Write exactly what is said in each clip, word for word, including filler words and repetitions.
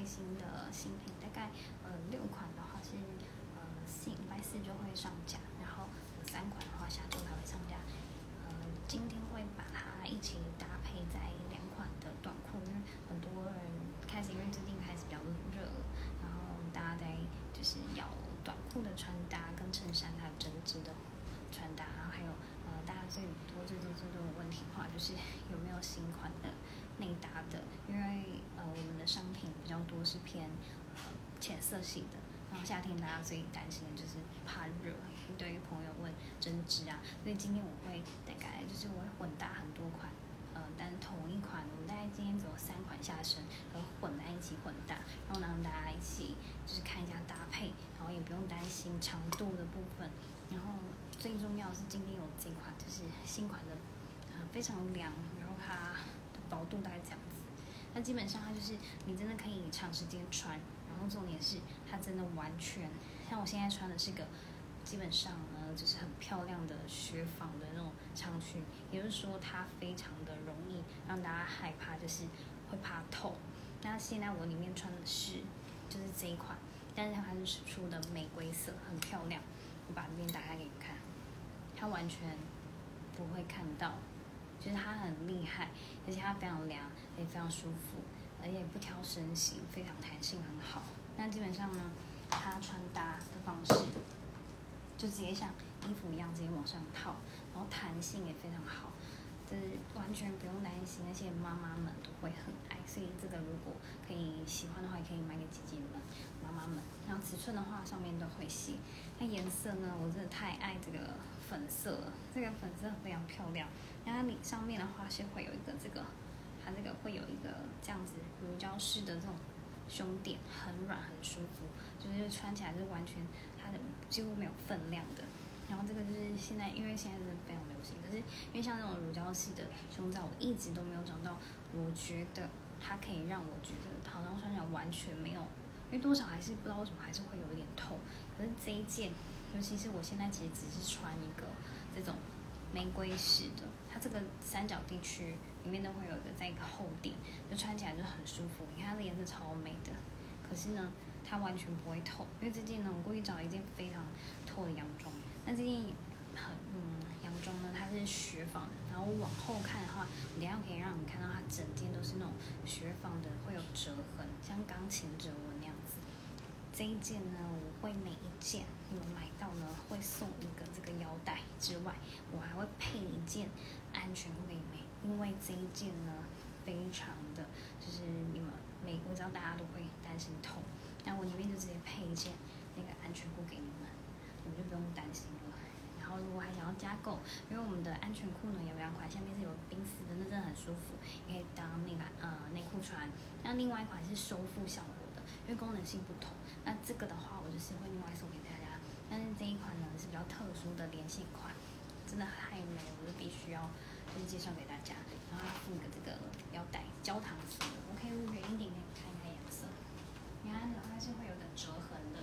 最新的新品，大概呃六款的话是呃四礼拜四就会上架，然后有三款的话下周才会上架。呃，今天会把它一起搭配在两款的短裤，因为很多人开始因为最近开始比较热了，然后大家在就是要短裤的穿搭跟衬衫还有针织的穿搭，然后还有呃大家最多最多最多的问题的话就是有没有新款的内搭的，因为呃我们的商品比较多是偏呃浅色系的，然后夏天大家最担心的就是怕热，一堆朋友问针织啊，所以今天我会大概就是我会混搭很多款，呃但是同一款我们大概今天只有三款下身，和混在一起混搭，然后让大家一起就是看一下搭配，然后也不用担心长度的部分，然后最重要的是今天有这款就是新款的，呃非常凉，然后它的薄度大概这样子，那基本上它就是你真的可以长时间穿，然后重点是它真的完全像我现在穿的是个基本上呢就是很漂亮的雪纺的那种长裙，也就是说它非常的容易让大家害怕，就是会怕透。那现在我里面穿的是就是这一款，但是它还是出的玫瑰色，很漂亮。我把这边打开给你看，它完全不会看到，就是它很厉害，而且它非常凉，也非常舒服，而且不挑身形，非常弹性很好。那基本上呢，它穿搭的方式就直接像衣服一样直接往上套，然后弹性也非常好，就是完全不用担心，而且妈妈们都会很爱，所以这个如果可以喜欢的话，也可以买给姐姐们、妈妈们。然后尺寸的话，上面都会写。那颜色呢，我真的太爱这个粉色了，这个粉色非常漂亮。然后你上面的话是会有一个这个，它这个会有一个这样子乳胶式的这种胸垫，很软很舒服，就是穿起来是完全它的几乎没有分量的。然后这个就是现在，因为现在是非常流行，可是因为像这种乳胶式的胸罩，我一直都没有找到，我觉得它可以让我觉得好像穿起来完全没有，因为多少还是不知道为什么还是会有一点透。可是这一件，尤其是我现在其实只是穿一个这种玫瑰式的，它这个三角地区里面都会有一个在一个厚垫，就穿起来就很舒服。你看它的颜色超美的，可是呢，它完全不会透，因为这件呢，我故意找一件非常透的洋装。那这件很嗯洋装呢，它是雪纺的，然后往后看的话，我等一下可以让你看到它整件都是那种雪纺的，会有折痕，像钢琴折纹那样子。这一件呢，我会每一件你们买到呢，会送一个这个腰带之外，我还会配一件安全裤给你们，因为这一件呢，非常的就是你们每我知道大家都会担心痛，那我里面就直接配一件那个安全裤给你们，你们就不用担心了。然后如果还想要加购，因为我们的安全裤呢有两款，下面是有冰丝的，那真的很舒服，也可以当那个呃内裤穿。那另外一款是收腹效果的，因为功能性不同。那这个的话，我就是会另外送给大家。但是这一款呢是比较特殊的连线款，真的太美了，我就必须要就是介绍给大家。然后附个这个腰带，焦糖色的，我可以远一点给你看一下颜色。你看它是会有个折痕的，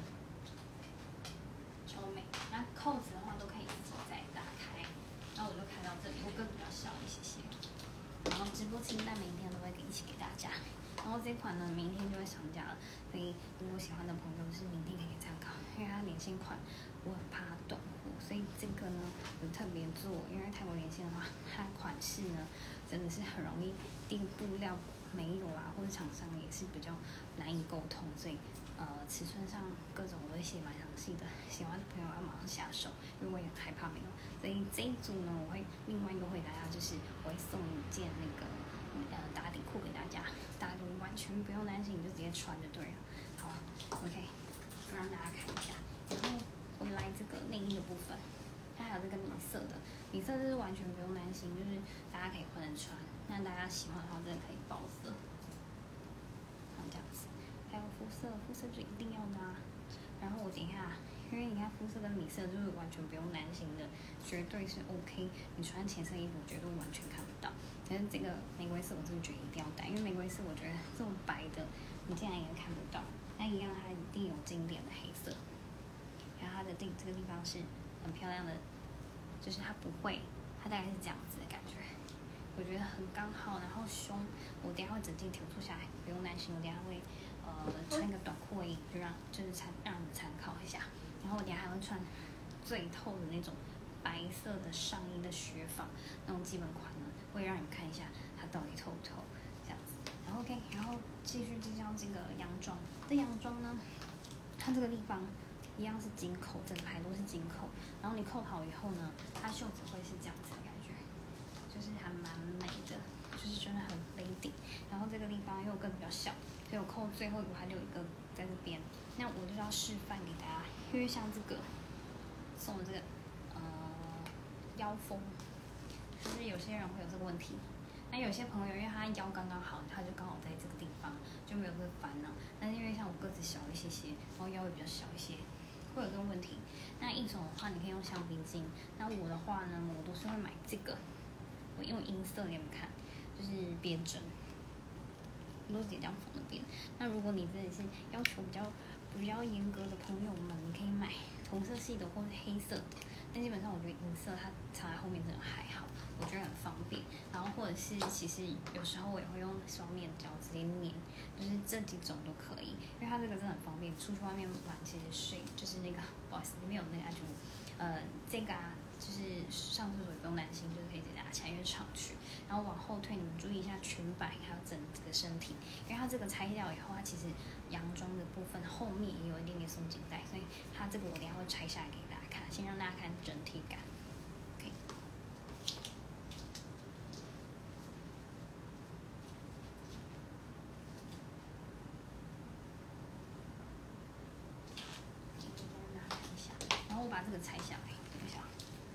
超美。那扣子的话都可以自己再打开。然后我就开到这里，我更比较小一些些。然后直播清单明天都会一起给大家。然后这款呢，明天就会上架了，所以如果喜欢的朋友是明天可以参考，因为它连线款我很怕它断货，所以这个呢有特别做，因为泰国连线的话，它款式呢真的是很容易订布料没有啊，或者厂商也是比较难以沟通，所以呃尺寸上各种我会写蛮详细的，喜欢的朋友要马上下手，因为我也害怕没有，所以这一组呢我会另外优惠大家，就是我会送一件那个呃打底裤给大家。大家都完全不用担心，你就直接穿就对了。好 ，OK， 让大家看一下。然后我们来这个内衣的部分，它还有这个米色的，米色就是完全不用担心，就是大家可以换着穿。那大家喜欢的话，真的可以包色，像这样子。还有肤色，肤色就一定要的啊。然后我等一下，因为你看肤色跟米色就是完全不用担心的，绝对是 OK。你穿浅色衣服绝对完全看不到。但是这个玫瑰色我真的觉得一定要带，因为玫瑰色我觉得这种白的你竟然也看不到。那一样它一定有经典的黑色，然后它的地这个地方是很漂亮的，就是它不会，它大概是这样子的感觉，我觉得很刚好。然后胸我等一下会整件挑出下来，不用担心，我等一下会呃呃穿一个短裤而已，就让就是参让你们参考一下。然后我等下还会穿最透的那种白色的上衣的雪纺那种基本款呢，会让你们看一下它到底透不透这样子。然后 OK， 然后继续介绍这个洋装。这洋装呢，它这个地方一样是紧扣，整排都是紧扣。然后你扣好以后呢，它袖子会是这样子的感觉，就是还蛮美的，就是真的很飞顶。然后这个地方因为我个子比较小，所以我扣最后一个还有一个在这边。那我就要示范给大家，因为像这个送的这个呃腰封，就是有些人会有这个问题。那有些朋友因为他腰刚刚好，他就刚好在这个地方，就没有这个烦恼。但是因为像我个子小一些些，然后腰也比较小一些，会有这个问题。那一种的话，你可以用橡皮筋。那我的话呢，我都是会买这个，我用银色给你们看，就是别针，我都直接这样缝那边。那如果你真的是要求比较比较严格的朋友们，你可以买同色系的或是黑色的。但基本上我觉得银色它藏在后面真的还好，我觉得很方便。然后或者是其实有时候我也会用双面胶直接粘，就是这几种都可以，因为它这个真的很方便。出去外面玩其实睡就是那个不好意思，里面有那个安全帽，呃，这个啊就是上厕所也不用担心，就是可以直接拿起来，因为长裙。然后往后退，你们注意一下裙摆还有整个身体，因为它这个拆掉以后，它其实洋装的部分后面也有一点点松紧带，所以它这个我等一下会拆下来给大家看，先让大家看整体感。OK。然后我把这个拆下来，等一下。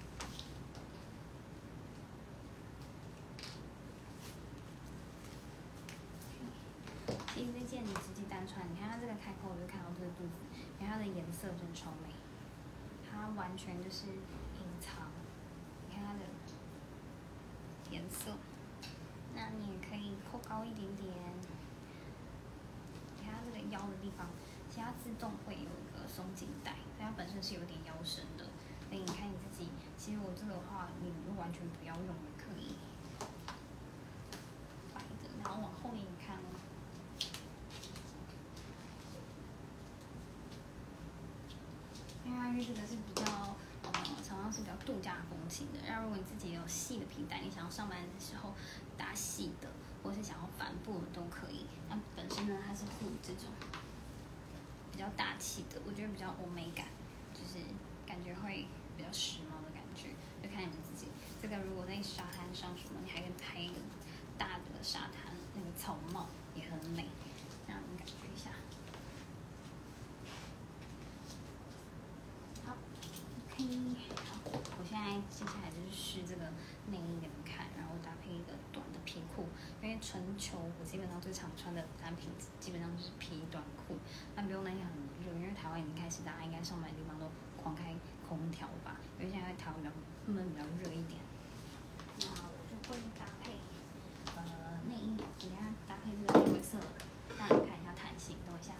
其实这件你直接单穿，你看它这个开口，我就看到这个肚子，因为它的颜色真的超美，它完全就是隐藏，你看它的颜色。那你也可以扣高一点点，你看它这个腰的地方，其实它自动会有一个松紧带，所以它本身是有点腰身的。所以你看你自己，其实我这个的话，你完全不要用也可以摆的，然后往后面你看哦。因为它这个是比较呃，常常是比较度假风情的。然后如果你自己有细的皮带，你想要上班的时候打细的，或是想要帆布的都可以。那本身呢，它是附这种比较大气的，我觉得比较欧美感，就是感觉会比较时髦的感觉，就看你们自己。这个如果在沙滩上什么，你还可以拍一个大的沙滩那个草帽，也很美，让你们感觉一下。好 ，OK， 好，我现在接下来就是试这个内衣给你们看，然后搭配一个短的皮裤，因为春秋我基本上最常穿的单品基本上就是皮短裤，但不用担心很热，因为台湾已经开始大家应该上班的地方都狂开空调吧，因为现在台湾比较闷比较热一点。那我就会搭配呃内衣，我等下搭配这个灰色，让你看一下弹性，等我一下。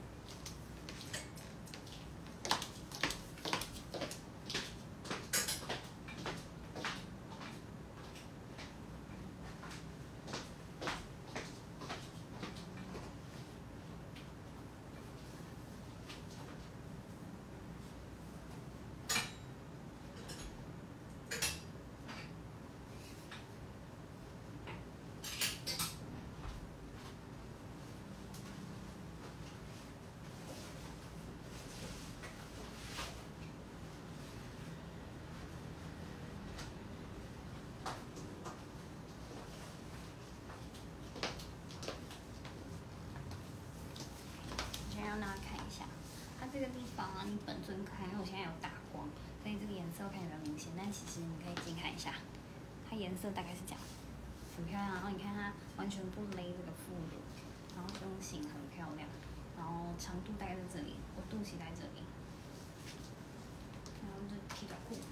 让大家看一下，它这个地方啊，你本尊看，因为我现在有打光，所以这个颜色看起来比较明显。但其实你可以近看一下，它颜色大概是这样，很漂亮。然后你看它完全不勒这个副乳，然后胸型很漂亮，然后长度大概在这里，我肚脐在这里，然后这皮短裤，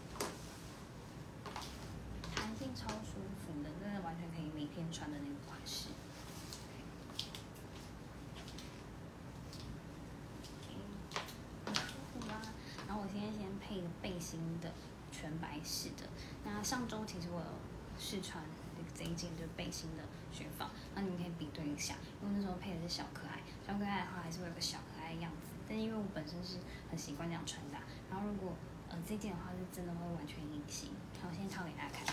弹性超舒服的，真的完全可以每天穿的那个款式。然后我今天先配一个背心的全白式的。那上周其实我有试穿这一件就是背心的雪纺，那你们可以比对一下，因为那时候配的是小可爱， 小可爱的话还是会有个小可爱的样子，但因为我本身是很习惯这样穿搭，然后如果呃这件的话是真的会完全隐形。好，我先套给大家看。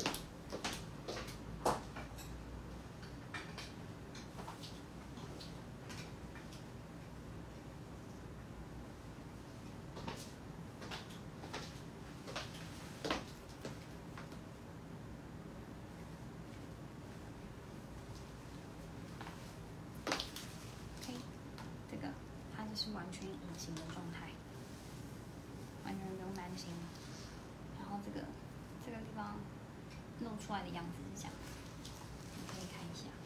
是完全隐形的状态，完全不用担心。然后这个这个地方露出来的样子是这样，你可以看一下。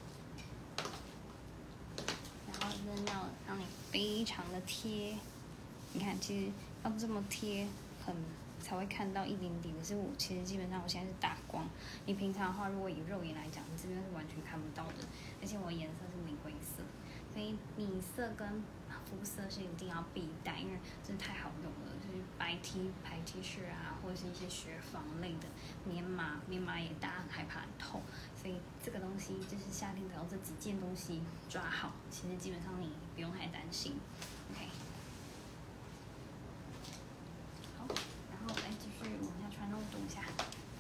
然后真的要让你非常的贴，你看，其实要这么贴，很才会看到一点点。可是我其实基本上我现在是打光，你平常的话，如果以肉眼来讲，你这边是完全看不到的。而且我的颜色是玫瑰色，所以米色跟肤色是一定要必带，因为真的太好用了。就是白 T 白 T 恤啊，或者是一些雪纺类的棉麻，棉麻也大家很害怕很透，所以这个东西就是夏天只要这几件东西抓好，其实基本上你不用太担心。OK， 好，然后来继续往下穿，弄读一下。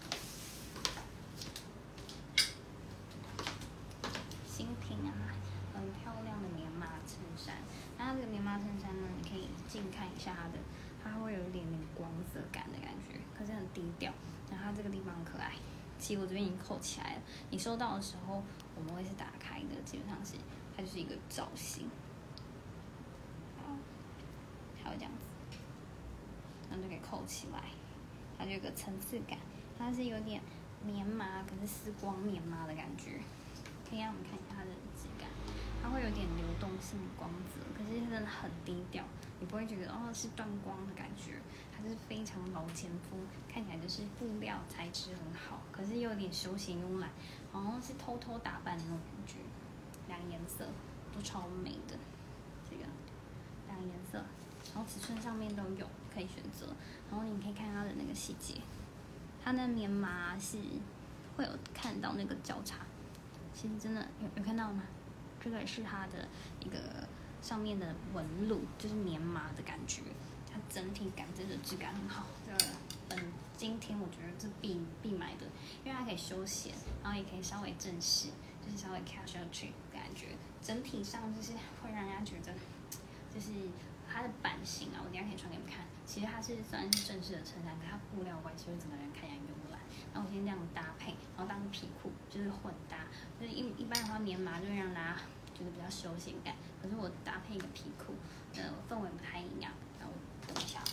新品啊，很漂亮的棉麻衬衫。那它这个棉麻衬衫呢，你可以近看一下它的，它会有一点点光泽感的感觉，可是很低调。然后它这个地方很可爱，其实我这边已经扣起来了。你收到的时候，我们会是打开的，基本上是它就是一个造型，好，还有这样子，然后就给扣起来，它就有个层次感，它是有点棉麻，可是丝光棉麻的感觉。可以让我们看一下它的质感，它会有点流动性光泽，可是真的很低调，你不会觉得哦是断光的感觉，它是非常老前锋，看起来就是布料材质很好，可是又有点休闲慵懒，好像是偷偷打扮的那种感觉。两个颜色都超美的，这个两个颜色，然后尺寸上面都有可以选择，然后你可以看它的那个细节，它的棉麻是会有看到那个交叉。其实真的有有看到吗？这个是它的一个上面的纹路，就是棉麻的感觉，它整体感真的质感很好。这个本今天我觉得是必必买的，因为它可以休闲，然后也可以稍微正式，就是稍微 casual 去感觉，整体上就是会让人家觉得，就是它的版型啊，我等一下可以穿给你们看。其实它是算是正式的衬衫，可它布料关系，会整个人看起来慵懒。然后我先这样搭配，然后当皮裤就是混搭，就是一一般的话棉麻就会让大家觉得比较休闲感，可是我搭配一个皮裤，呃，氛围不太一样。然后等一下。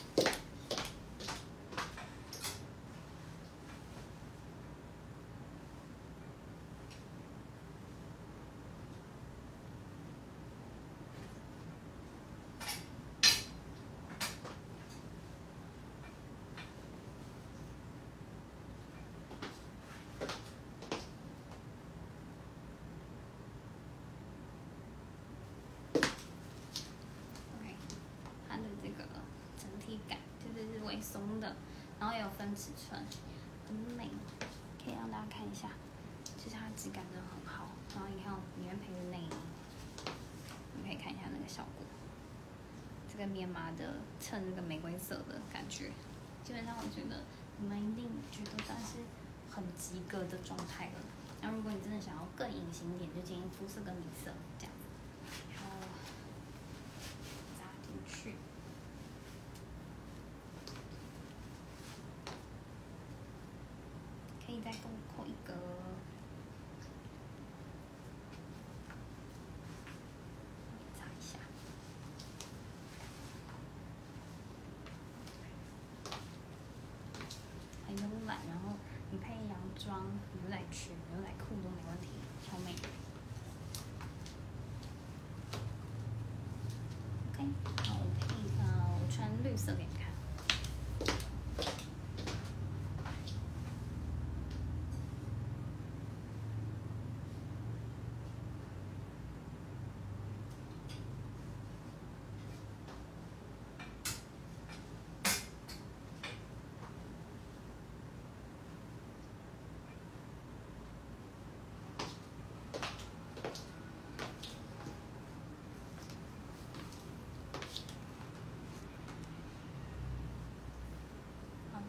微松的，然后也有分尺寸，很美，可以让大家看一下，其实它的质感真的很好。然后你看里面配的内衣，你可以看一下那个效果，这个棉麻的衬这个玫瑰色的感觉，基本上我觉得你们一定觉得算是很及格的状态了。然后如果你真的想要更隐形一点，就建议肤色跟米色这样子，然后扎进去。可以再给我扣一个，擦一下。很慵懒，然后你配洋装、牛仔裙、牛仔裤都没问题，超美。OK， 然后我配呃，我穿绿色给你看。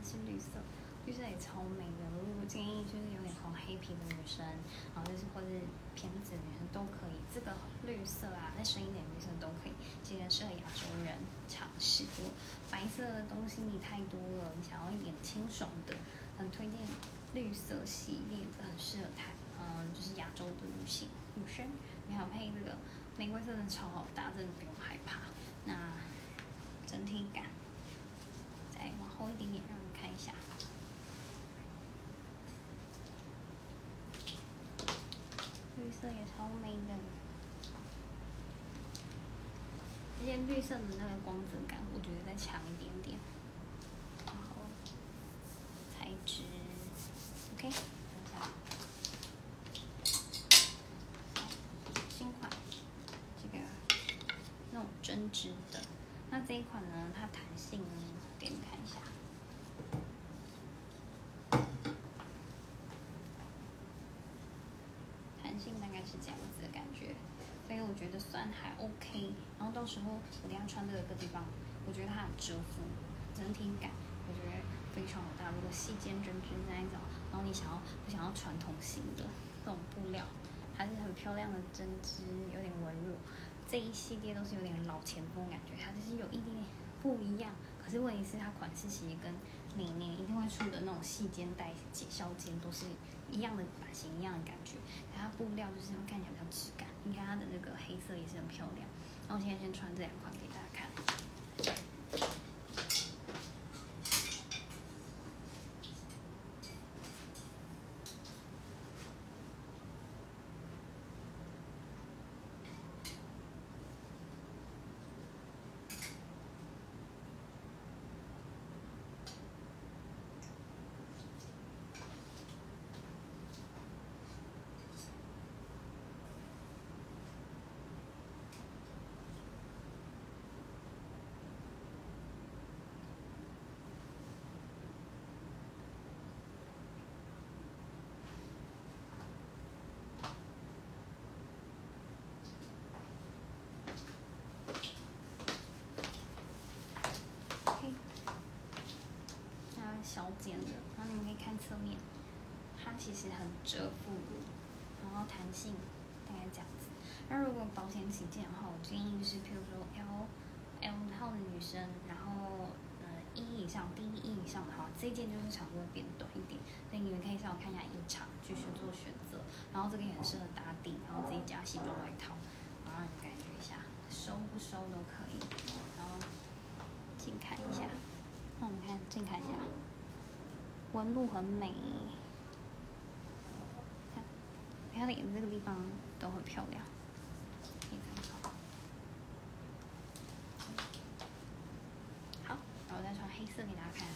是绿色，绿色也超美的。我建议就是有点红黑皮的女生，然后就是或是偏紫的女生都可以。这个绿色啊，再深一点绿色都可以，其实适合亚洲人尝试。白色的东西你太多了，你想要一点清爽的，很推荐绿色系列的，很适合台，嗯，就是亚洲的女性女生。你还有配这个玫瑰色的超好搭，真的不用害怕。那整体感，再往后一点点，让你看一下。绿色也超美的，而且绿色的那个光泽感，我觉得再强一点点。然后材质 ，OK， 新款，这个那种针织的。那这一款呢，它弹性呢，给你们看一下。弹性大概是这样子的感觉，所以我觉得算还 OK。然后到时候我等下穿这个地方，我觉得它很遮肤，整体感我觉得非常有大。如果细肩针织那一种，然后你想要不想要传统型的这种布料，还是很漂亮的针织，有点纹路。这一系列都是有点老前锋感觉，它就是有一点点不一样。可是问题是它款式其实跟每年一定会出的那种细肩带、解削肩都是一样的版型、一样的感觉。它布料就是看起来比较质感。你看它的那个黑色也是很漂亮。然后我现在先穿这两款给大家看。小肩的，然后你们可以看侧面，它其实很遮腹部，然后弹性大概这样子。那如果保险起见的话，我建议是，譬如说 L L 号的女生，然后呃一以上，第一一以上的话，这一件就是长度会变短一点，所以你们可以上网看一下衣长，继续做选择。然后这个也很适合打底，然后自己加西装外套，然后你感觉一下，收不收都可以。然后近看一下，那我们看近看一下。纹路很美，看，它的眼这个地方都很漂亮，可以参考。好，然后我再穿黑色给大家看。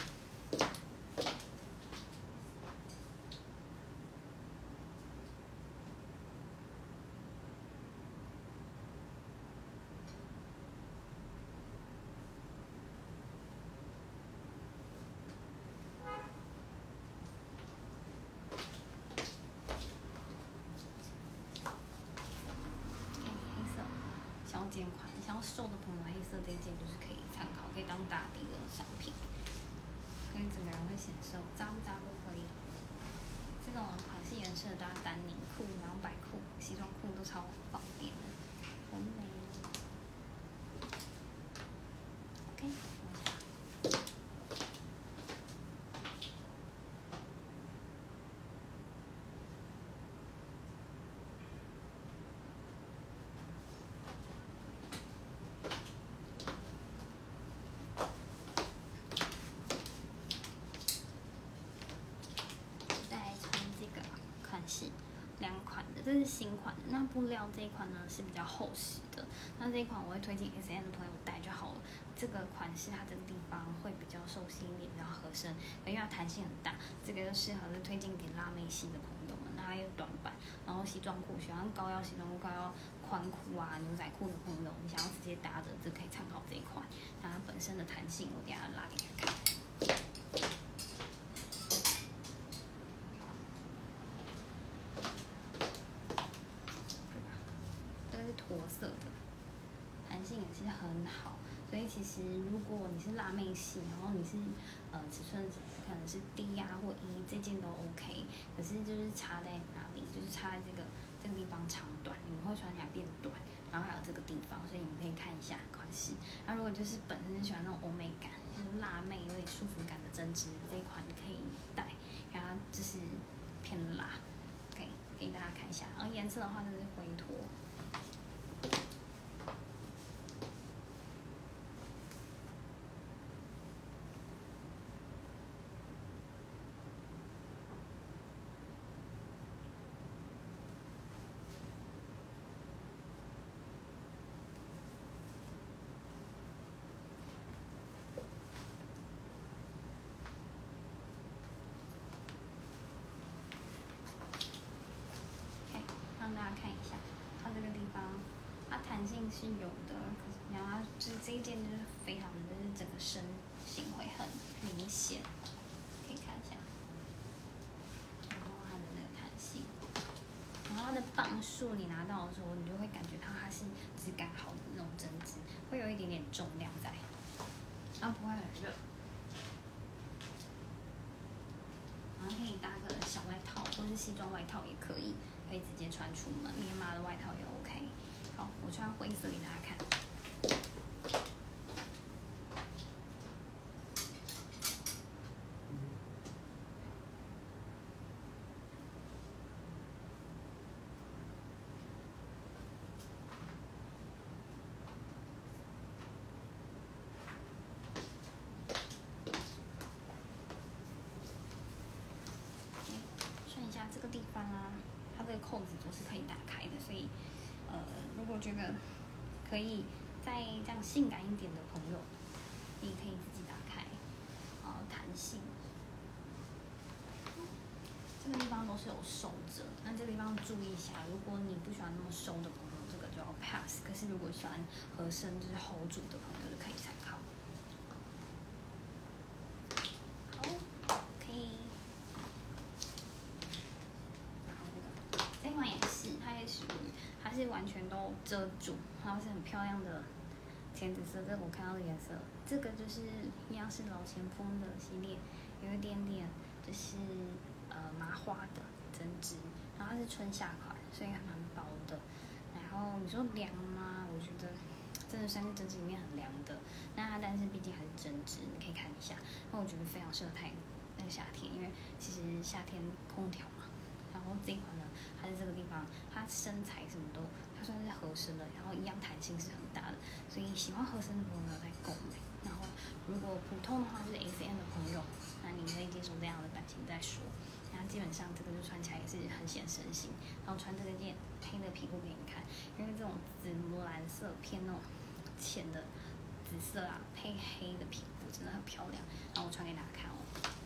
肩款，想要瘦的朋友，黑色这一件就是可以参考，可以当打底的商品，所以整个人会显瘦，扎不扎都可以。这种款式也适合搭丹宁裤，然后白裤、西装裤都超方便的，很美。OK。是两款的，这是新款的。那布料这一款呢是比较厚实的，那这一款我会推荐 S M 的朋友戴就好了。这个款式它这个地方会比较受吸引力，比较合身，因为它弹性很大，这个就适合是推荐给辣妹系的朋友们。那还有短版，然后西装裤，喜欢高腰西装裤、高腰宽裤啊、牛仔裤的朋友，你想要直接搭着，这可以参考这一款。那它本身的弹性，我等一下拉给大家看。驼色的，弹性也是很好， 所以其实如果你是辣妹系，然后你是呃尺寸可能是 D 啊或 E 这件都 OK， 可是就是差在哪里？就是差在这个这个地方长短，你们会穿起来变短，然后还有这个地方，所以你们可以看一下款式。那如果就是本身是喜欢那种欧美感，就是辣妹有点舒服感的针织这一款，你可以带，然后就是偏辣，可以给大家看一下。然后颜色的话就是灰驼。让大家看一下，它这个地方，它弹性是有的，可是然后这这一件就是非常的，就是整个身形会很明显，可以看一下。然后它的那个弹性，然后它的磅数你拿到的时候，你就会感觉到它是质感好的那种针织，会有一点点重量在，然后不会很热。然后可以搭个小外套，或是西装外套也可以，可以直接穿出门。棉麻的外套也 OK。好，我穿灰色给大家看。算一下这个地方啊，它这个扣子都是可以打开的，所以呃，如果觉得可以再这样性感一点的朋友，你可以自己打开，然后弹性。这个地方都是有收着，那这个地方注意一下，如果你不喜欢那么收的朋友，这个就要 pass。可是如果喜欢合身就是 hold 住的朋友，就可以参考。好 ，OK。然后这个这款也是，它也属于，它是完全都遮住，然后是很漂亮的浅紫色。这个我看到的颜色，这个就是一样是老前锋的系列，有一点点就是呃麻花的针织，然后它是春夏款，所以还蛮薄的。然后你说凉吗？我觉得真的算是针织里面很凉的。那它但是毕竟还是针织，你可以看一下。那我觉得非常适合太那个夏天，因为其实夏天空调嘛。然后这一款呢，它在这个地方，它身材什么都，它算是合身的，然后一样弹性是很大的，所以喜欢合身的朋友在购买。然后如果普通的话，就是 S M 的朋友，那你可以接受这样的版型再说。然后基本上这个就穿起来也是很显身形，然后穿这个件黑的皮裤给你看，因为这种紫罗兰色偏那种浅的紫色啊，配黑的皮裤真的很漂亮。然后我穿给大家看哦。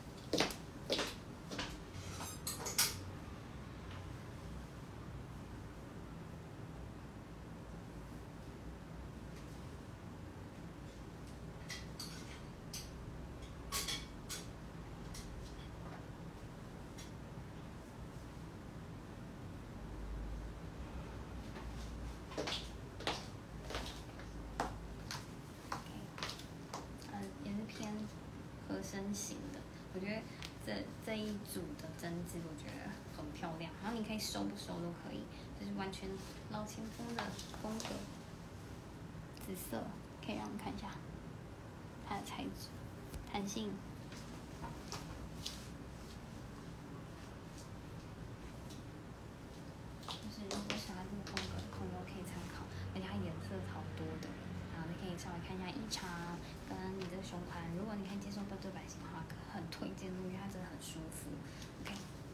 合身型的，我觉得这这一组的针织我觉得很漂亮，然后你可以收不收都可以，就是完全老前锋的风格。紫色可以让你看一下它的材质，弹性。就是如果喜欢这个风格的朋友可以参考，而且它颜色超多的。然后你可以稍微看一下衣长跟你这个胸宽，如果你可以接受标准版型的话，很推荐，因为它真的很舒服。OK，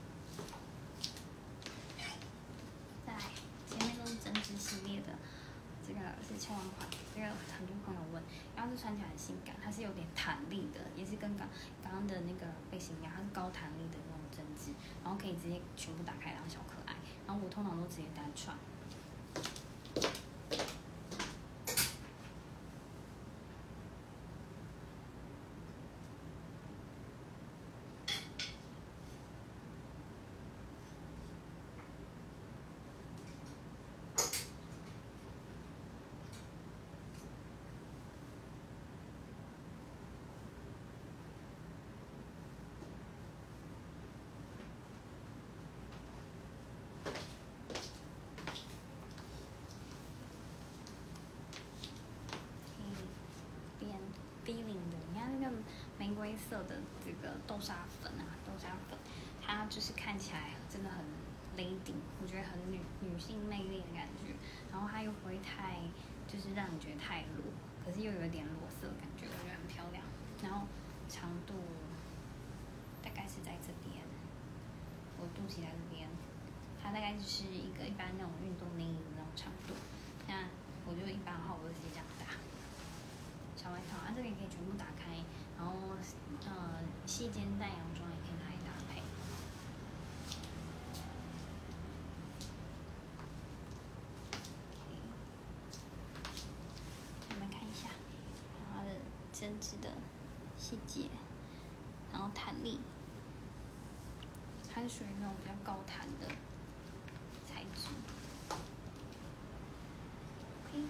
再来，前面都是针织系列的，这个是千万款，这个很多朋友问，然后是穿起来很性感，它是有点弹力的，也是跟刚刚刚的那个背心一样，它是高弹力的那种针织，然后可以直接全部打开，然后小可爱，然后我通常都直接单穿。 色的这个豆沙粉啊，豆沙粉，它就是看起来真的很 lady， 我觉得很女女性魅力的感觉，然后它又不会太就是让你觉得太裸，可是又有一点裸色的感觉，我觉得很漂亮。然后长度大概是在这边，我肚脐在这边，它大概就是一个一般那种运动内衣的那种长度。那我就一般的话，我就直接这样打小外套，啊，这个也可以全部打开，然后呃细肩带洋装也可以拿来搭配。我们看一下它的针织的细节，然后弹力，它是属于那种比较高弹的材质。OK，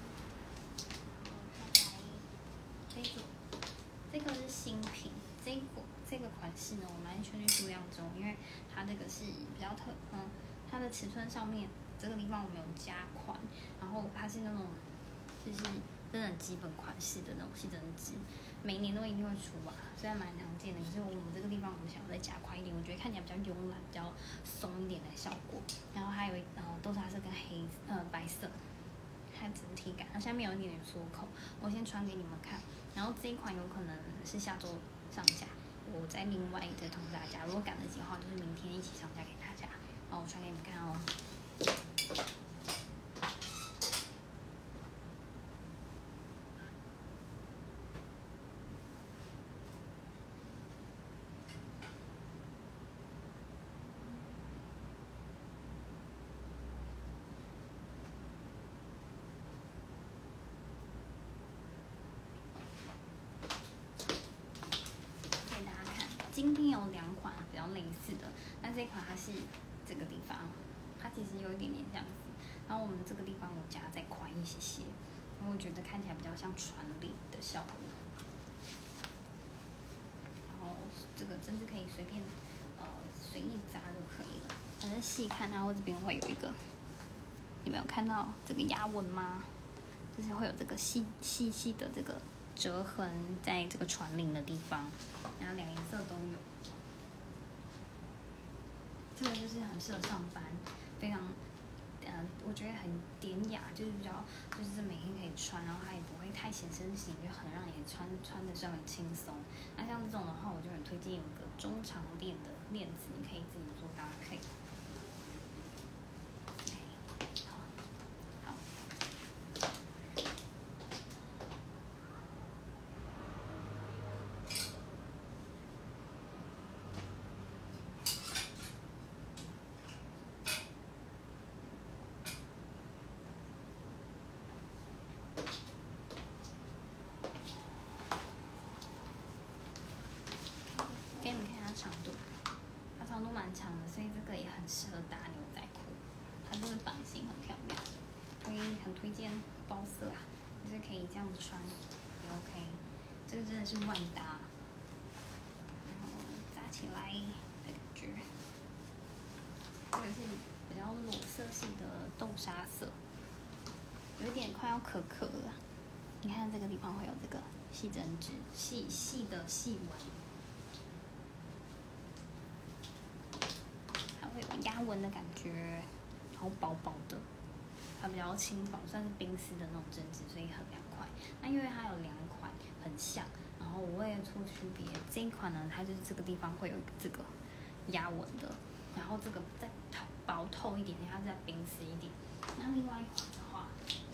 再来这个，这个是新品，这个这个款式呢，我蛮确定数量中，因为它这个是比较特，嗯，它的尺寸上面这个地方我们有加宽，然后它是那种就是真的很基本款式的那种细针织，每年都一定会出啊，虽然蛮常见的，可是我们这个地方我们想要再加宽一点，我觉得看起来比较慵懒、比较松一点的效果。然后还有呃豆沙色跟黑呃白色，它整体感，它下面有一点点缩口，我先穿给你们看。然后这一款有可能是下周上架，我再另外再通知大家，如果赶得及的话，就是明天一起上架给大家。然后我穿给你们看哦。今天有两款比较类似的，但这一款它是这个地方，它其实有一点点这样子，然后我们这个地方有加再宽一些些，因为我觉得看起来比较像传领的效果。然后这个针织可以随便呃随意扎就可以了。反正细看它，我这边会有一个，你们有看到这个压纹吗？就是会有这个细细细的这个折痕在这个传领的地方。然后两颜色都有，这个就是很适合上班，非常，呃，我觉得很典雅，就是比较，就是每天可以穿，然后它也不会太显身形，就很让你穿穿的是很轻松。那像这种的话，我就很推荐有个中长链的链子，你可以自己做搭配。给你们看它长度，它长度蛮长的，所以这个也很适合搭牛仔裤。它这个版型很漂亮，所以很推荐包色啊，就是可以这样子穿也 OK。这个真的是万搭，然后扎起来的感觉。这个是比较裸色系的豆沙色，有一点快要可可了。你看这个地方会有这个细针织，细细的细纹。会有压纹的感觉，然后薄薄的，它比较轻薄，算是冰丝的那种针织，所以很凉快。那因为它有两款很像，然后我为了做区别，这一款呢，它就是这个地方会有这个压纹的，然后这个再透薄透一点点，它再冰丝一点。那另外一款的话，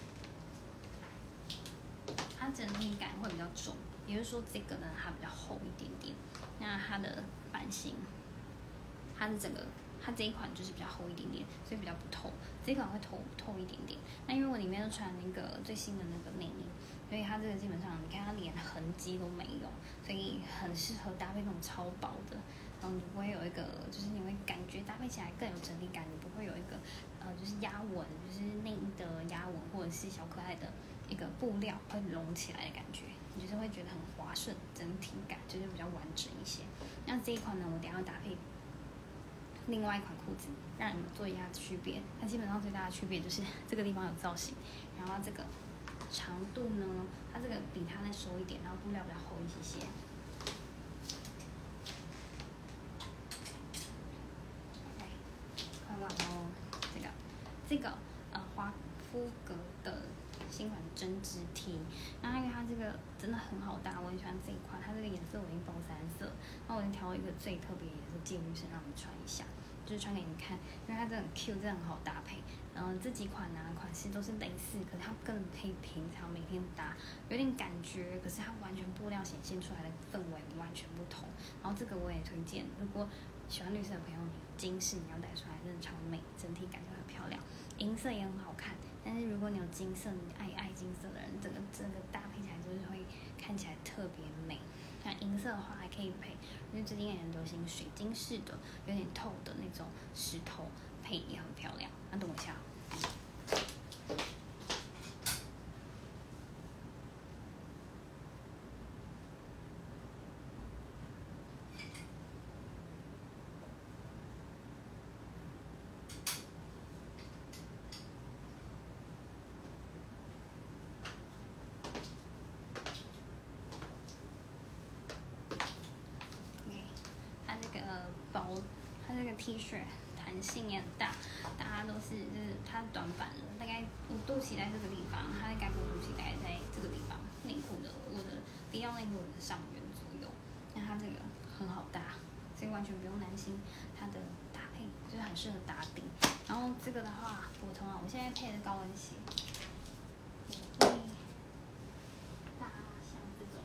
它整体感会比较重，也就是说这个呢它比较厚一点点，那它的版型，它的整个。它这一款就是比较厚一点点，所以比较不透。这一款会透透一点点。那因为我里面都穿那个最新的那个内衣，所以它这个基本上你看它连痕迹都没有，所以很适合搭配那种超薄的。然后你不会有一个，就是你会感觉搭配起来更有整体感，你不会有一个呃就是压纹，就是内衣的压纹或者是小可爱的一个布料会隆起来的感觉，你就是会觉得很滑顺，整体感就是比较完整一些。那这一款呢，我等一下搭配另外一款裤子，让你们做一下区别。它基本上最大的区别就是这个地方有造型，然后这个长度呢，它这个比它再收一点，然后布料比较厚一些些。 这个呃华夫格的新款针织 T， 然后因为它这个真的很好搭，我很喜欢这一款，它这个颜色我已经包三色，然后我已经挑了一个最特别的颜色借女生让你们穿一下，就是穿给你们看，因为它真的很 Q， 真的很好搭配。嗯、呃，这几款呢、啊、款式都是类似，可是它更可以平常每天搭，有点感觉，可是它完全布料显现出来的氛围完全不同。然后这个我也推荐，如果喜欢绿色的朋友，金饰你要戴出来真的超美，整体感觉很漂亮，银色也很好看。但是如果你有金色，你爱爱金色的人，整个整个搭配起来就是会看起来特别美。那银色的话还可以配，因为最近也很流行水晶式的，有点透的那种石头，配也很漂亮。那等我一下。包，它这个 T 恤弹性也很大，大家都是就是它短版的，大概我肚脐在这个地方，它的盖骨肚脐大概在这个地方，内裤的我的低腰内裤的上缘左右，那它这个很好搭，所以完全不用担心它的搭配，就是很适合打底。然后这个的话，普通啊，我现在配的高跟鞋，我会搭像这种，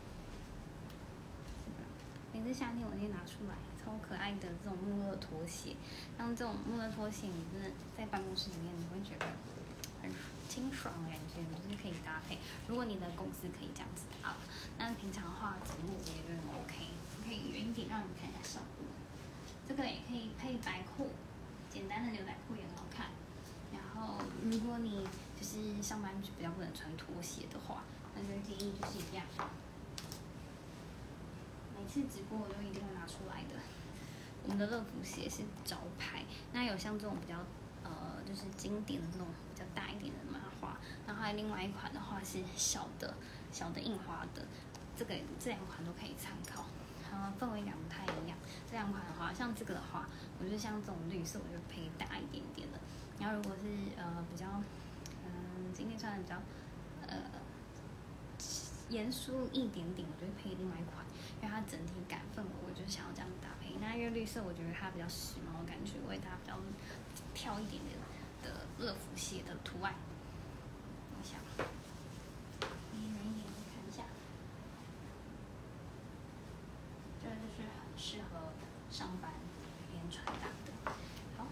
每次夏天我就拿出来。超可爱的这种穆勒拖鞋，像这种穆勒拖鞋，你真的在办公室里面，你会觉得很清爽的感觉，就是可以搭配。如果你的公司可以这样子搭，那平常的话，走路我也觉得 OK， 可以远一点让你们看一下效果。这个也可以配白裤，简单的牛仔裤也很好看。然后，如果你就是上班比较不能穿拖鞋的话，那就建议就是一样。每次直播我都一定会拿出来的。我们的乐福鞋是招牌，那有像这种比较呃，就是经典的那种比较大一点的麻花，然后还有另外一款的话是小的小的印花的，这个这两款都可以参考。呃，氛围感不太一样。这两款的话，像这个的话，我就像这种绿色，我就配大一点点的。然后如果是呃比较嗯今天穿的比较呃严肃一点点，我就会配另外一款。因为它整体感氛围，我就想要这样搭配。那因为绿色，我觉得它比较时髦的感觉，我会搭比较跳一点点的乐福鞋的图案。我想，离远一点看一下，这个就是很适合上班每天穿搭的。好，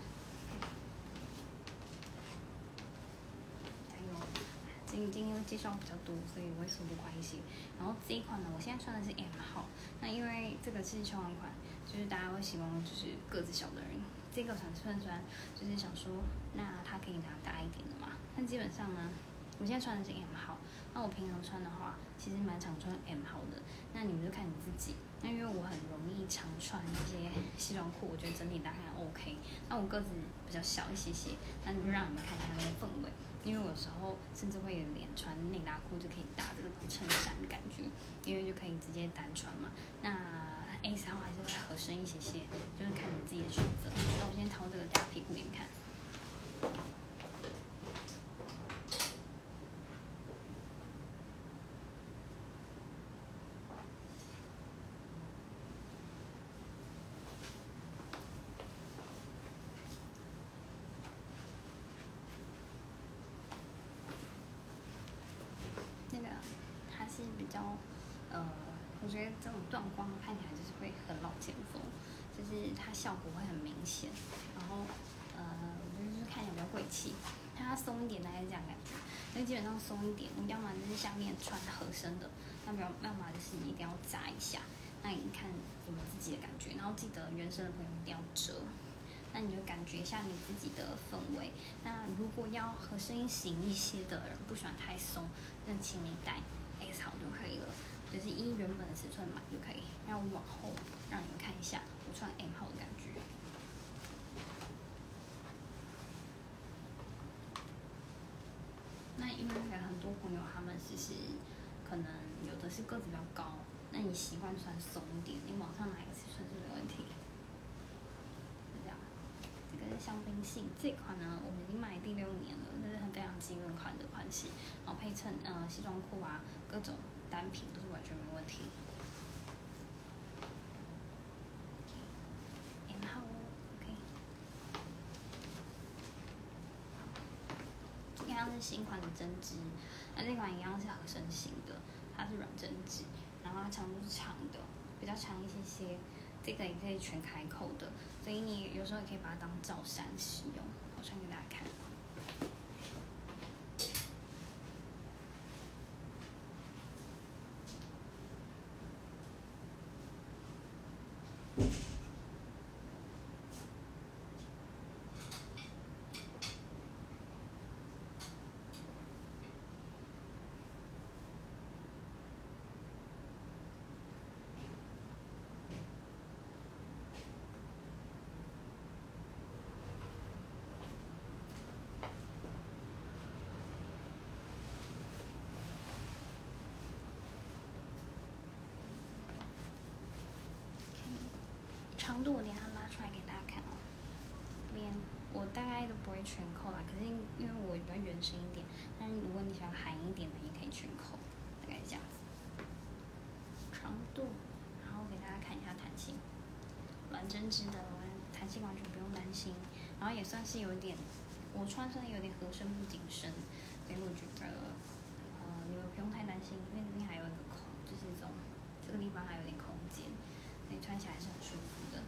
还有今今天介绍比较多，所以我会速度快一些。然后这一款呢，我现在穿的是 M 号。那因为这个是秋冬款，就是大家会希望就是个子小的人，这个穿穿穿就是想说，那它可以拿大一点的嘛。但基本上呢，我现在穿的是 M 号，那我平常穿的话，其实蛮常穿 M 号的。那你们就看你自己。那因为我很容易常穿一些西装裤，我觉得整体搭配 OK。那我个子比较小一些些，那你就让你们看一下那个氛围。因为我有时候甚至会有点穿内搭裤就可以搭这个衬衫的感觉，因为就可以直接单穿嘛。那 A 号还是会合身一些些，就是看你自己的选择。那我先掏这个假屁股给你们看。那个它是比较呃。我觉得这种断光看起来就是会很老前锋，就是它效果会很明显。然后呃，我觉得就是看起来比较贵气。它松一点大概是这样感觉，因为基本上松一点，你要么就是下面穿合身的，那不要要么就是你一定要扎一下。那你看有没有自己的感觉？然后记得原生的朋友一定要折，那你就感觉一下你自己的氛围。那如果要合身型一些的人不喜欢太松，那请你带 S 号就可以了。就是依原本的尺寸买就可以。让我往后让你们看一下我穿 M 号的感觉。那因为很多朋友他们其实可能有的是个子比较高，那你习惯穿松一点，你往上拿一个尺寸是没问题。就这样，这个个是香槟系这款呢，我们已经买第六年了，这是很非常基本款的款式，然后配衬呃西装裤啊，各种单品都是完全没问题。然后 OK， 这个样是新款的针织，那这款一样是合身型的，它是软针织，然后它长度是长的，比较长一些些。这个也可以全开扣的，所以你有时候也可以把它当罩衫使用。我穿给大家看。长度我等一下拉出来给大家看哦。这边我大概都不会全扣啦，可是因为我比较圆身一点，但是如果你喜欢韩一点的，也可以全扣，大概这样子。长度，然后给大家看一下弹性，软针织的，弹性完全不用担心，然后也算是有点，我穿上有点合身不紧身，所以我觉得呃你们不用太担心，因为这边还有一个孔，就是这种这个地方还有点空间。所以穿起来是很舒服的。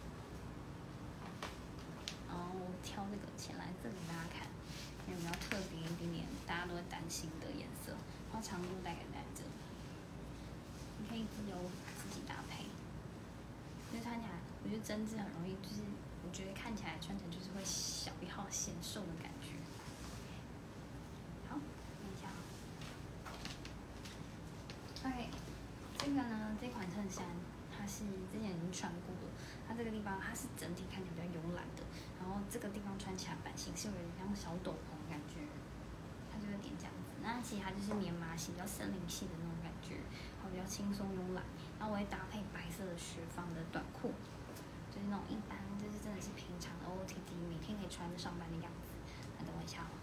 然后我挑这个浅蓝色给大家看，因为比较特别一点点，大家都会担心的颜色。然后长度大概在这里，你可以自由自己搭配。因为穿起来，我觉得针织很容易，就是我觉得看起来穿起来就是会小一号显瘦的感觉。好，等一下。OK， 这个呢，这款衬衫。它是之前已经穿过了，它这个地方它是整体看起来比较慵懒的，然后这个地方穿起来版型是有点像小斗篷的感觉，它就有点这样子。那其实它就是棉麻系、比较森林系的那种感觉，然后比较轻松慵懒。然后我会搭配白色的雪纺的短裤，就是那种一般就是真的是平常的 O O T D 每天可以穿着上班的样子。那等我一下哦。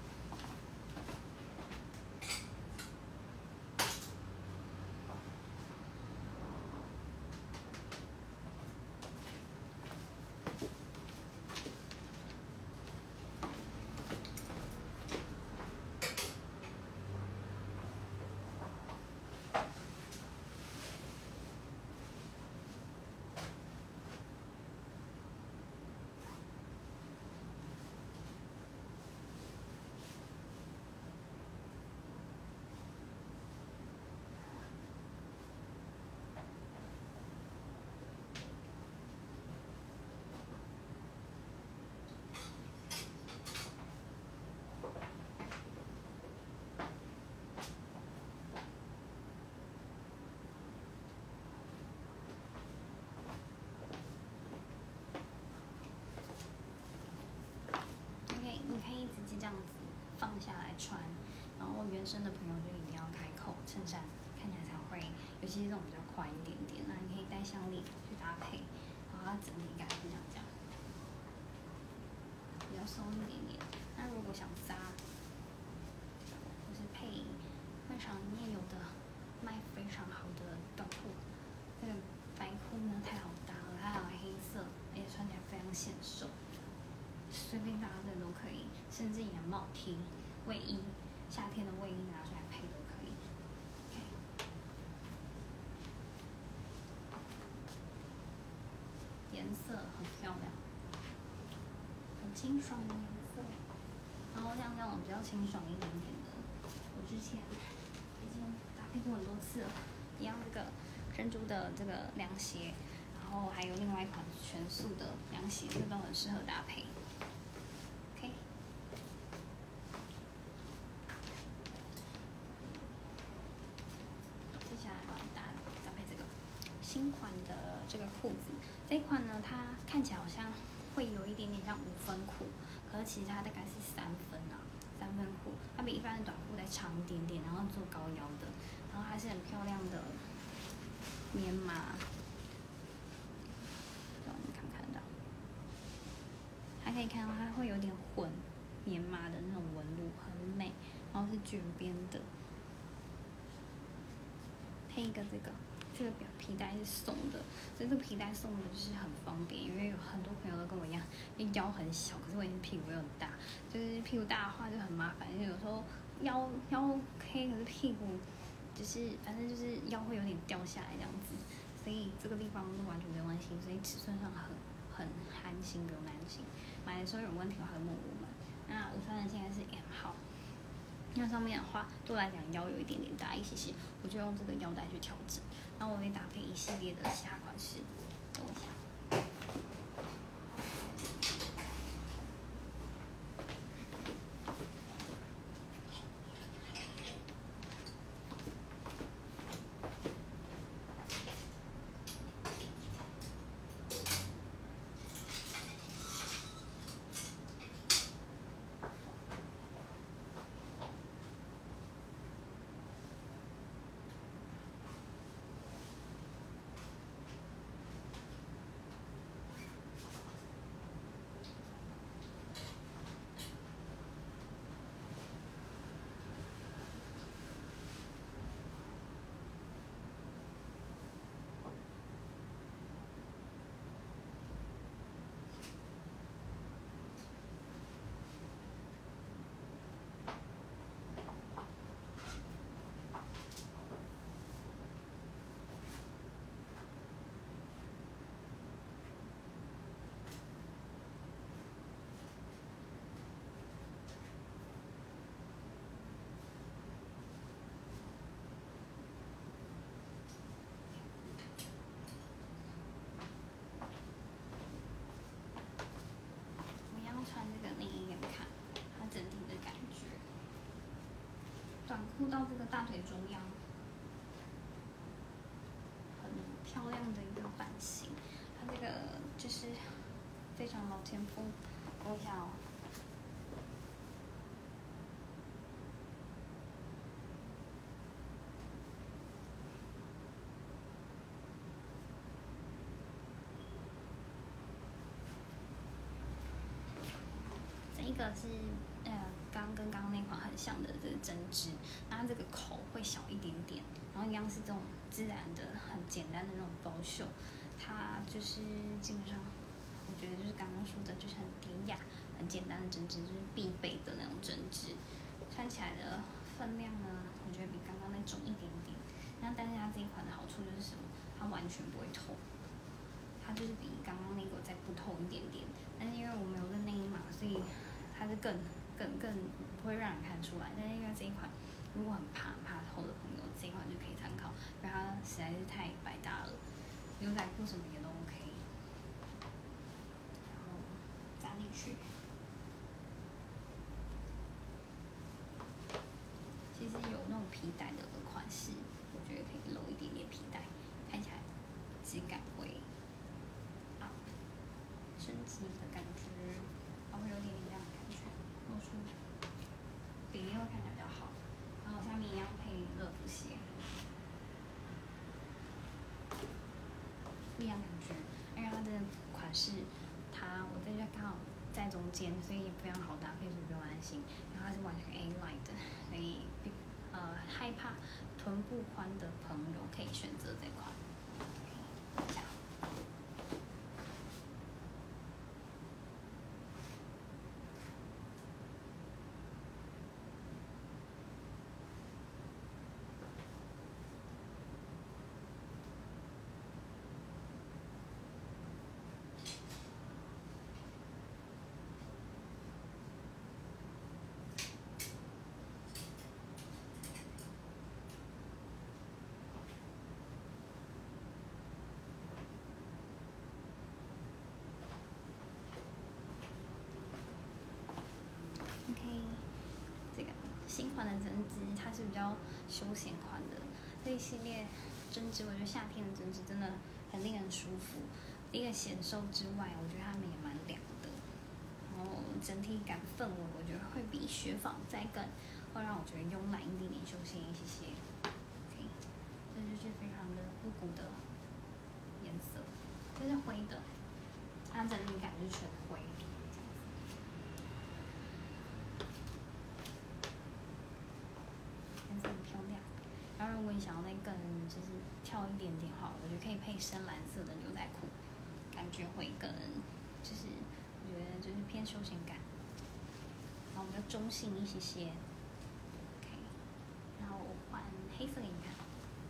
这样子放下来穿，然后原身的朋友就一定要开扣，衬衫看起来才会，尤其是这种比较宽一点点，那你可以带项链去搭配，然后它整体感是这样这样，比较松一点点。那如果想扎，就是配卖场里面有的卖非常好的短裤，这个白裤呢太好搭了，它还有黑色，而且穿起来非常显瘦。随便搭的都可以，甚至连帽 T、卫衣，夏天的卫衣拿出来配都可以。颜色很漂亮，很清爽的颜色。然后像这种比较清爽一点点的，我之前已经搭配过很多次了。一样这个珍珠的这个凉鞋，然后还有另外一款全素的凉鞋，这个都很适合搭配。新款的这个裤子，这一款呢，它看起来好像会有一点点像五分裤，可是其实它大概是三分啊，三分裤，它比一般的短裤再长一点点，然后做高腰的，然后还是很漂亮的棉麻，你看看到，它可可以看到它会有点混棉麻的那种纹路，很美，然后是卷边的，配一个这个。这个表皮带是送的，所以这个皮带送的就是很方便，因为有很多朋友都跟我一样，因为腰很小，可是我已经屁股又很大，就是屁股大的话就很麻烦，因为有时候腰腰 OK， 可是屁股就是反正就是腰会有点掉下来这样子，所以这个地方完全没有关系，所以尺寸上很很安心，不用担心。买的时候有问题的话问我们。那我穿的现在是 M 号。那上面的话，对我来讲腰有一点点大一些些，我就用这个腰带去调整。然后我会搭配一系列的其他款式，等我一下。短裤到这个大腿中央，很漂亮的一个版型。它这个就是非常老前锋，等一下哦。这一个是呃，刚跟刚刚那款很像的这个针织，那它这个口会小一点点，然后一样是这种自然的、很简单的那种包袖，它就是基本上，我觉得就是刚刚说的，就是很典雅、很简单的针织，就是必备的那种针织，穿起来的分量呢，我觉得比刚刚那重一点点。那但是它这一款的好处就是什么？它完全不会透，它就是比刚刚那个再不透一点点。但是因为我没有跟内衣嘛，所以它是更更更不会让人看出来。但是因为这一款，如果很怕怕透的朋友，这一款就可以参考，因为它实在是太百搭了，牛仔裤什么也都 OK。然后扎进去，其实有那种皮带的款式，我觉得可以露一点点皮带，看起来质感会啊升级的感觉，它会有点这样的感觉，露出比例会看起来比较好。然后下面一样配乐福鞋，不一样感觉，因为它的款式，它我这边刚好在中间，所以非常好搭配，所以不用担心。然后它是完全 A line 的，所以呃害怕臀部宽的朋友可以选择这款。这样。新款的针织，它是比较休闲款的。这一系列针织，我觉得夏天的针织真的很令人舒服。一个显瘦之外，我觉得它们也蛮凉的。然后整体感氛围，我觉得会比雪纺再更，会让我觉得慵懒一点点，休闲一些些。OK， 这就是非常的复古的颜色，这是灰的，它整体感是全灰。 那如果你想要再更就是跳一点点的话，我觉得可以配深蓝色的牛仔裤，感觉会更就是我觉得就是偏休闲感，然后比较中性一些些。OK， 然后我换黑色给你看。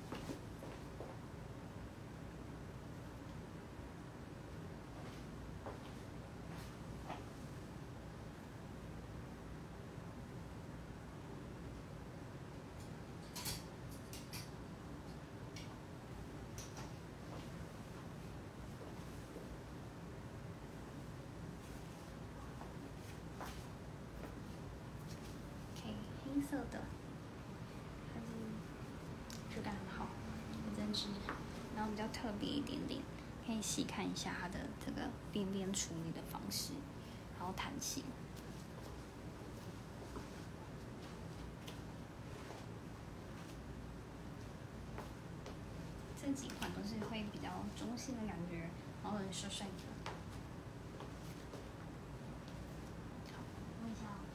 黑色的，它是质感很好，很针织，然后比较特别一点点，可以细看一下它的这个边边处理的方式，然后弹性。这几款都是会比较中性的感觉，然后很帅帅的。好，问一下哦。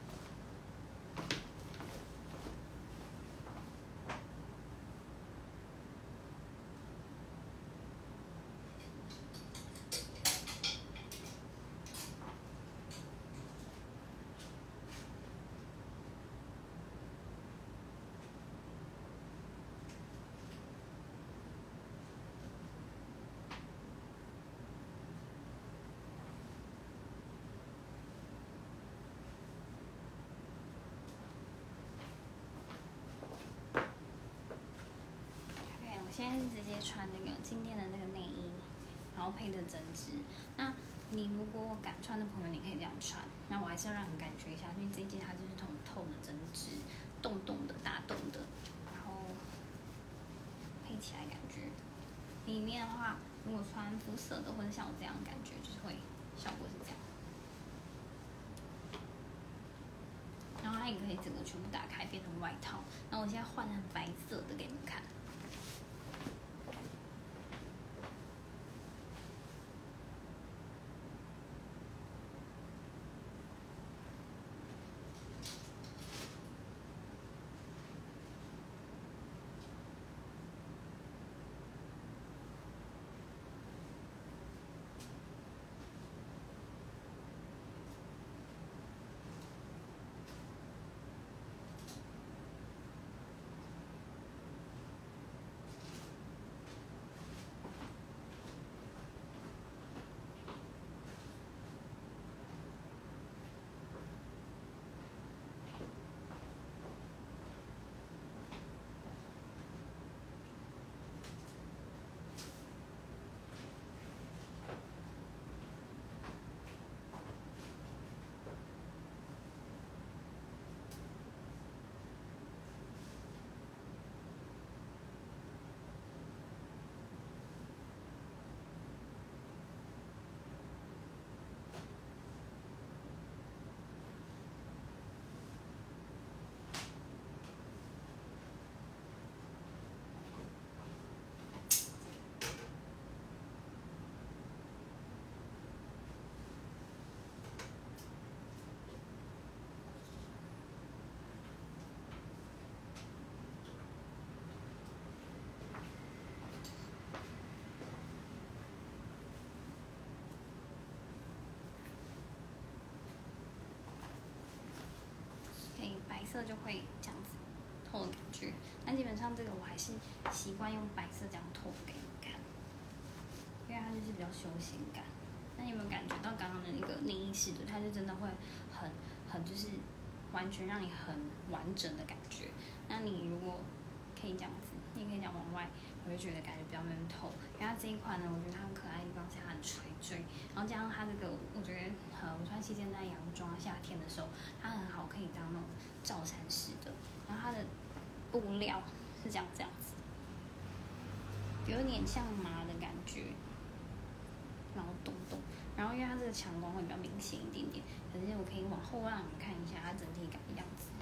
现在是直接穿那个今天的那个内衣，然后配的针织。那你如果敢穿的朋友，你可以这样穿。那我还是要让你感觉一下，因为这一件它就是这种透的针织，洞洞的、大洞的，然后配起来感觉。里面的话，如果穿肤色的或者像我这样感觉，就是会效果是这样。然后它也可以整个全部打开变成外套。那我现在换成白色的给你们看。色就会这样子透的感觉。那基本上这个我还是习惯用白色这样透给你们看，因为它就是比较休闲感。那你有没有感觉到刚刚的那个内衣式的，它就真的会很很就是完全让你很完整的感觉。那你如果可以这样子，你也可以这样往外，我就觉得感觉比较没有透。因为它这一款呢，我觉得它很可爱的地方是它很垂坠，然后加上它这个，我觉得呃，我穿细肩带洋装，夏天的时候它很好，可以当那种罩衫式的。然后它的布料是这样这样子，有点像麻的感觉，然后洞洞。然后因为它这个强光会比较明显一点点，可是我可以往后让你们看一下它整体感的样子。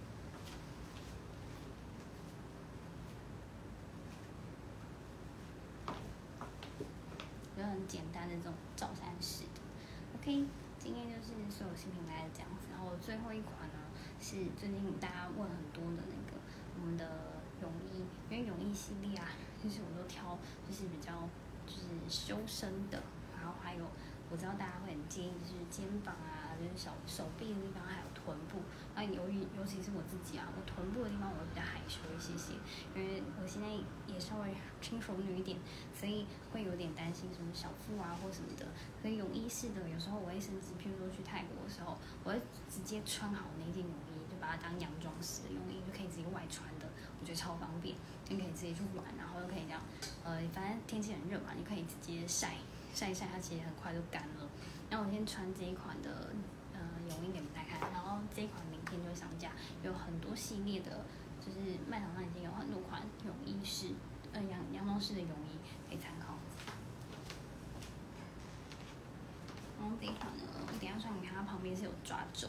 就很简单的这种罩衫式的 ，OK， 今天就是所有新品大概这样子。然后最后一款呢是最近大家问很多的那个我们的泳衣，因为衣系列啊，就是我都挑就是比较就是修身的，然后还有我知道大家会很介意就是肩膀啊，就是小手臂的地方，还有臀部。然后由于尤其是我自己啊，我臀部的地方我会比较害羞一些些，因为我现在也稍微轻熟女一点，所以会有点担心什么小腹啊或什么的。所以泳衣式的有时候我会甚至，譬如说去泰国的时候，我会直接穿好那件泳衣，就把它当洋装式的泳衣，就可以直接外穿的，我觉得超方便，就可以直接去玩，然后又可以这样，呃，反正天气很热嘛，你可以直接晒。晒一晒，它其实很快就干了。然后我先穿这一款的呃泳衣给你们大家看，然后这一款明天就会上架，有很多系列的，就是卖场上已经有很多款泳衣式，呃洋洋装式的泳衣可以参考。然后这一款呢，我等一下穿给你看，它旁边是有抓皱。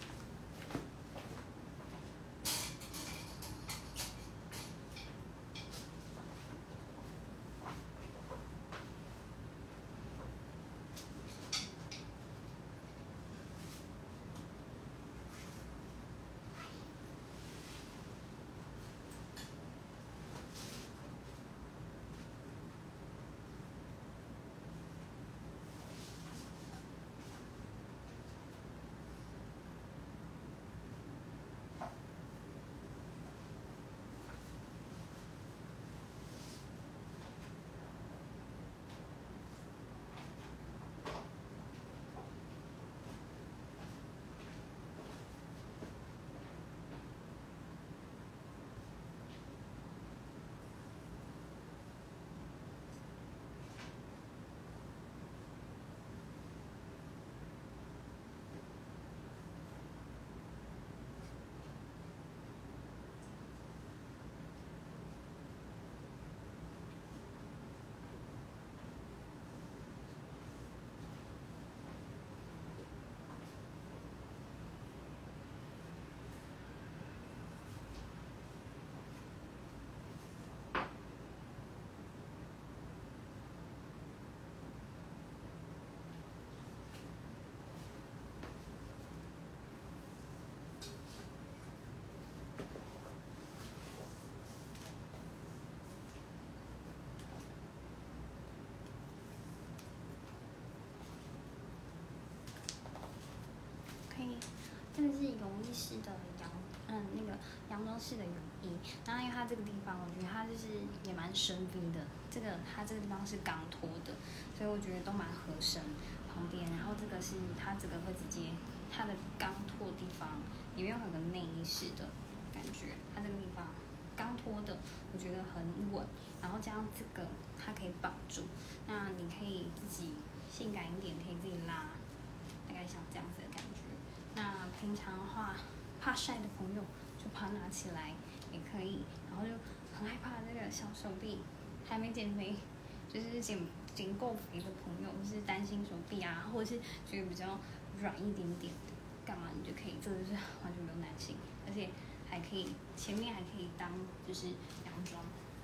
这个是泳衣式的洋，嗯，那个洋装式的泳衣。然后因为它这个地方，我觉得它就是也蛮深 V 的。这个它这个地方是钢托的，所以我觉得都蛮合身。旁边，然后这个是它这个会直接，它的钢托地方里面有个内衣式的感觉，它这个地方钢托的，我觉得很稳。然后加上这个，它可以绑住，那你可以自己性感一点，可以自己拉，大概像这样子的感觉。那平常的话，怕晒的朋友就把它拿起来也可以，然后就很害怕这个小手臂还没减肥，就是减减够肥的朋友，就是担心手臂啊，或者是觉得比较软一点点，干嘛你就可以，这个就是完全没有弹性，而且还可以前面还可以当就是洋装，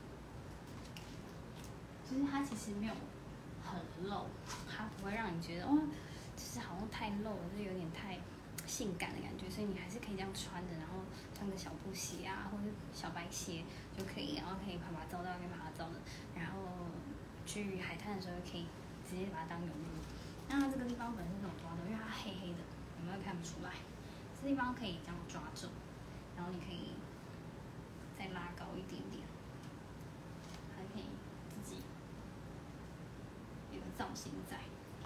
就是它其实没有很露，它不会让你觉得哇，就是好像太露了，就是有点太性感的感觉，所以你还是可以这样穿着，然后穿个小布鞋啊，或者小白鞋就可以，然后可以爬爬照到，可以爬爬照的，然后去海滩的时候可以直接把它当泳衣。那它这个地方本身是有抓皱，因为它黑黑的，有没有看不出来？这地方可以这样抓皱，然后你可以再拉高一点点，还可以自己有个造型在。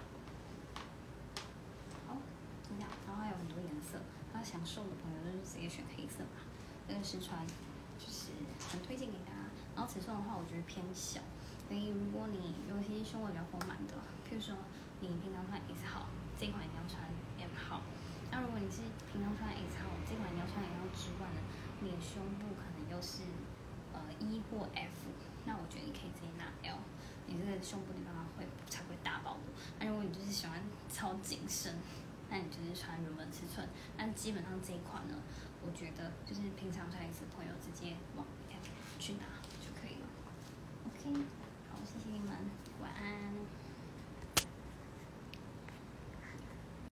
好，这样，然后还有很多颜色，那想瘦的朋友就是直接选黑色吧。这个试穿就是很推荐给大家。然后尺寸的话，我觉得偏小，所以如果你尤其是胸围比较丰满的，譬如说你平常穿 S 号，这一款一定要穿 M 号。那如果你是平常穿 S 号，这款你要穿 M 号之外呢，你的胸部可能又是呃 E 或 F， 那我觉得你可以直接拿 L， 你这个胸部地方会才会大爆露。那如果你就是喜欢超紧身，那你就是穿原本尺寸。但基本上这一款呢，我觉得就是平常穿 S 的朋友直接往 F 去拿。